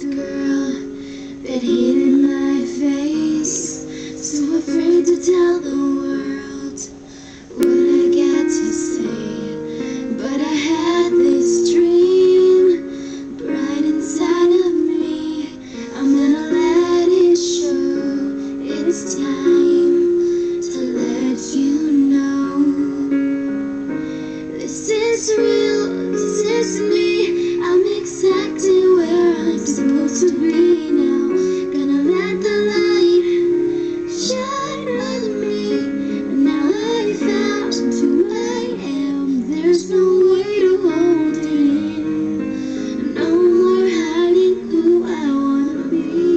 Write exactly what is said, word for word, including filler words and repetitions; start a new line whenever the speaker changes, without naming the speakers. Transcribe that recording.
girl that hid my face, so afraid to tell the world what I got to say. But I had this dream bright inside of me. I'm gonna let it show. It's time to let you know. This is real, this is me. I'm exactly where I'm supposed to be now. Gonna let the light shine on me. And now I found who I am. There's no way to hold it in. No more hiding who I wanna be.